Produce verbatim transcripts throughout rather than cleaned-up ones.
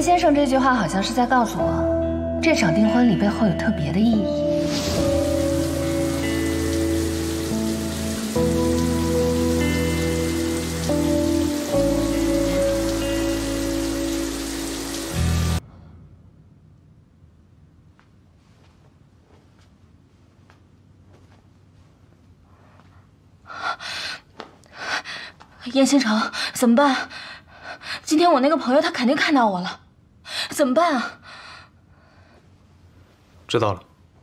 先生这句话好像是在告诉我，这场订婚礼背后有特别的意义。燕星辰，怎么办？今天我那个朋友他肯定看到我了，怎么办啊？ 知道了。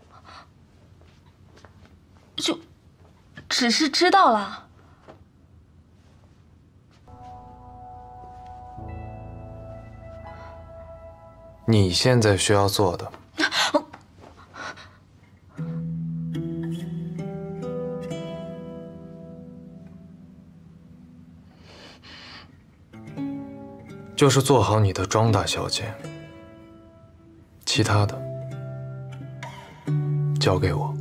就只是知道了。 你现在需要做的，就是做好你的庄大小姐，其他的交给我。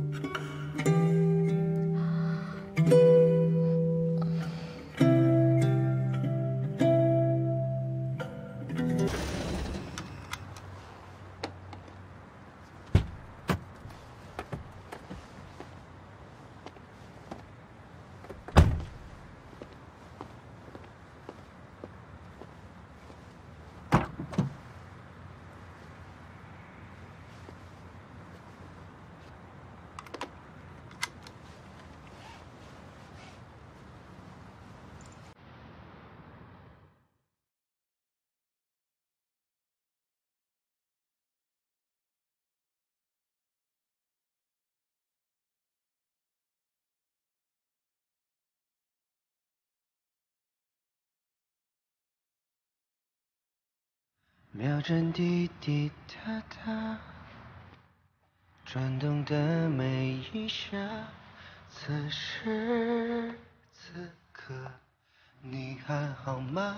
秒针滴滴答答，转动的每一下，此时此刻你还好吗？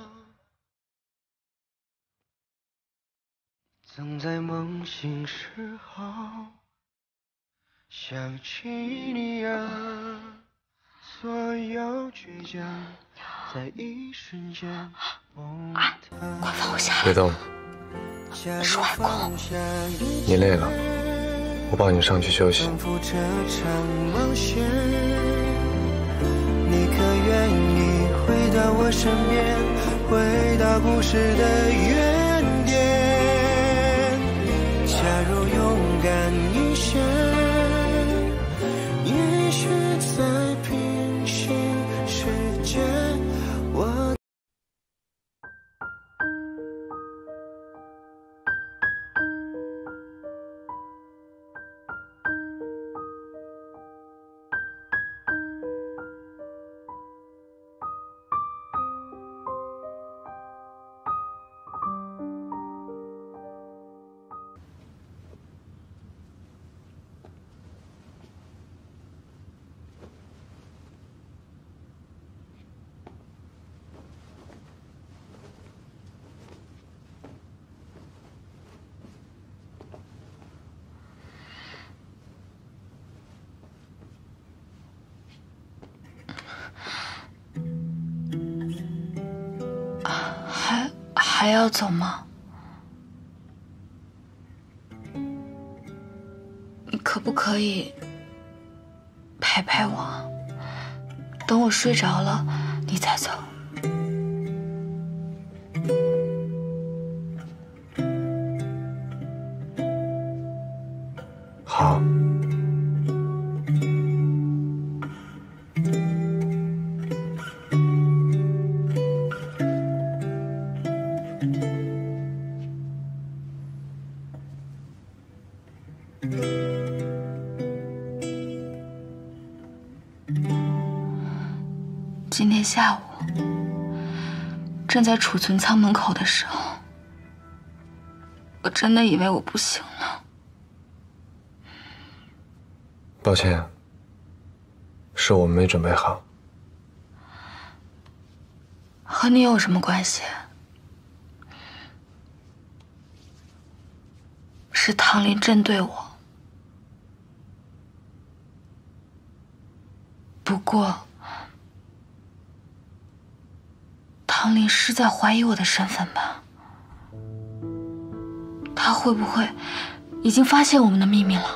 总在梦醒时候想起你啊，所有倔强在一瞬间崩塌。 快放我下来！ 别动， 是外公。 你累了，我抱你上去休息。 你可愿意回到我身边，回到故事的原点？假如勇敢一些，也许在平行世界，我。 还还要走吗？你可不可以陪陪我？等我睡着了，你再走。 好。 今天下午，站在储存仓门口的时候，我真的以为我不行了。 抱歉，是我们没准备好。 和你有什么关系？是唐林针对我。不过，唐林是在怀疑我的身份吧？ 他会不会已经发现我们的秘密了？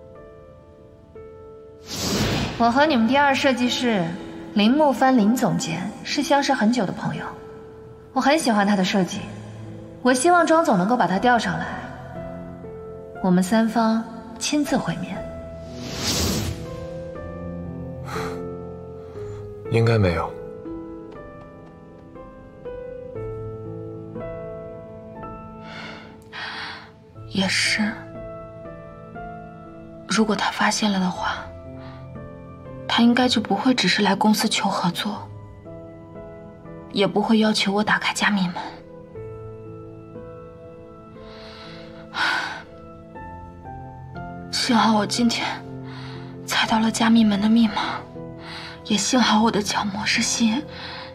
我和你们第二设计师林木帆林总监是相识很久的朋友，我很喜欢他的设计，我希望庄总能够把他调上来，我们三方亲自会面。 应该没有。 也是，如果他发现了的话，他应该就不会只是来公司求合作，也不会要求我打开加密门。幸好我今天猜到了加密门的密码，也幸好我的角膜是心。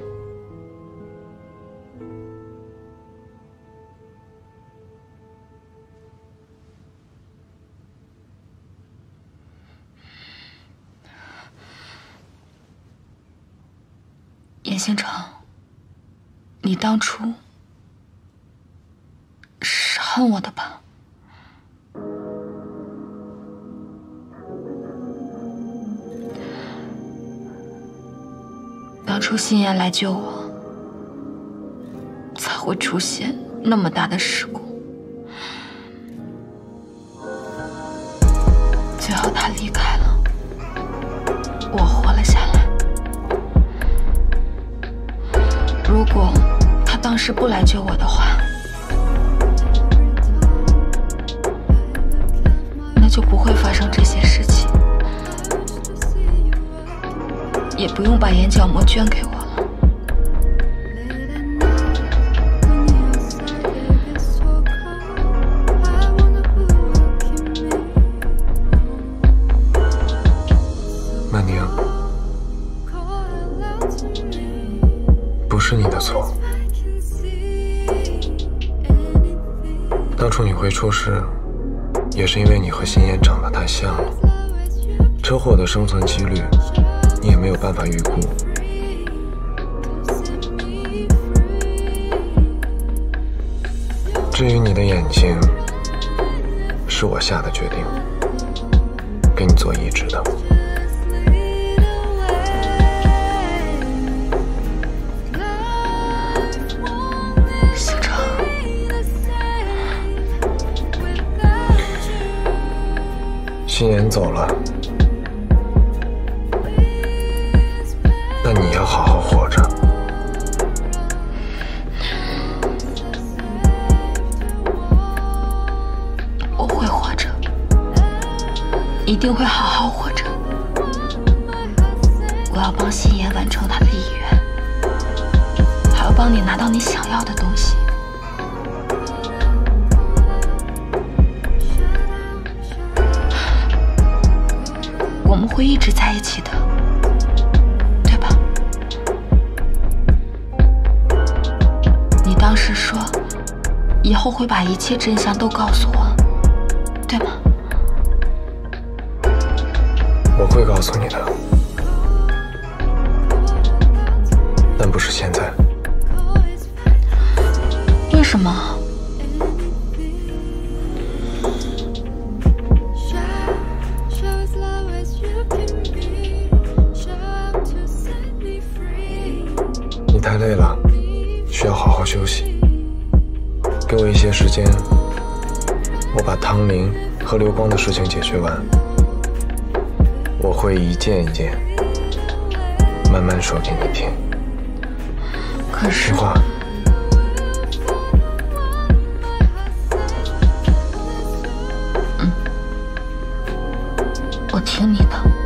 严星辰，你当初是恨我的吧？当初心妍来救我，才会出现那么大的事故。最后他离开了，我活了下来。如果他当时不来救我的话，那就不会发生这些事情，也不用把眼角膜捐给我了。 曼宁，不是你的错。当初你会出事，也是因为你和心妍长得太像了。车祸的生存几率，你也没有办法预估。至于你的眼睛，是我下的决定，给你做移植的。 星辰， 心妍走了，但你要好好活着。 我会活着，一定会好好活着。我要帮心妍完成她的遗愿，还要帮你拿到你想要的东西。我们会一直在一起的，对吧？你当时说，以后会把一切真相都告诉我，对吗？ 我会告诉你的，但不是现在。 为什么？ 你太累了，需要好好休息。给我一些时间，我把汤林和刘光的事情解决完。我会一件一件慢慢说给你听。 可是， 听话。 嗯，我听你的。